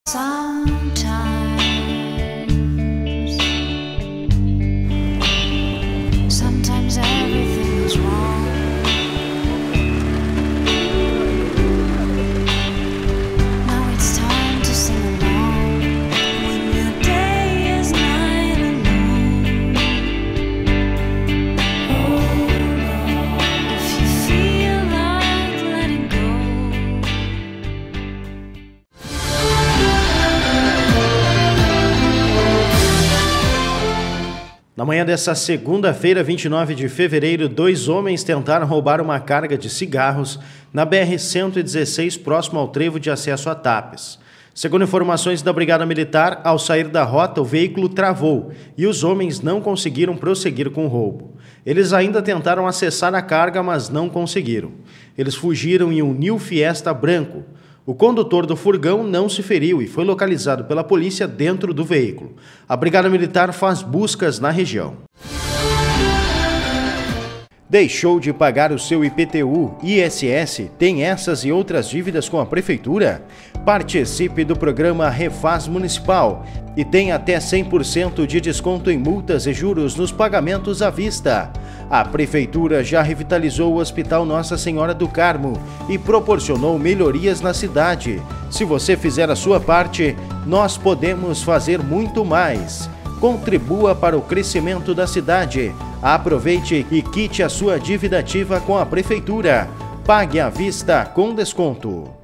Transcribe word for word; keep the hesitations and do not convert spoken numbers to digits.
Sometimes, sometimes everything is wrong. Now it's time to sing along. When your day is night alone. Hold on, if you feel like letting go. Na manhã dessa segunda-feira, vinte e nove de fevereiro, dois homens tentaram roubar uma carga de cigarros na B R cento e dezesseis, próximo ao trevo de acesso a Tapes. Segundo informações da Brigada Militar, ao sair da rota, o veículo travou e os homens não conseguiram prosseguir com o roubo. Eles ainda tentaram acessar a carga, mas não conseguiram. Eles fugiram em um New Fiesta branco. O condutor do furgão não se feriu e foi localizado pela polícia dentro do veículo. A Brigada Militar faz buscas na região. Deixou de pagar o seu I P T U, I S S, tem essas e outras dívidas com a Prefeitura? Participe do programa Refaz Municipal e tem até cem por cento de desconto em multas e juros nos pagamentos à vista. A Prefeitura já revitalizou o Hospital Nossa Senhora do Carmo e proporcionou melhorias na cidade. Se você fizer a sua parte, nós podemos fazer muito mais. Contribua para o crescimento da cidade. Aproveite e quite a sua dívida ativa com a Prefeitura. Pague à vista com desconto.